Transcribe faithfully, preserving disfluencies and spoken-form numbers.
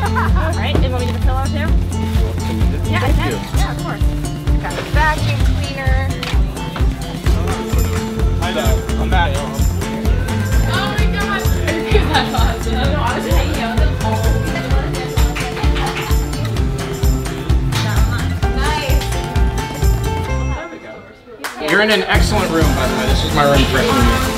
Right? And want me to get a pillow too? Yeah, I can. Yeah, of course. Got a vacuum cleaner. I know. I'm back. Oh my gosh. That's awesome. No, honestly, hanging out with them all. Nice. You're in an excellent room, by the way. This is my room freshman year.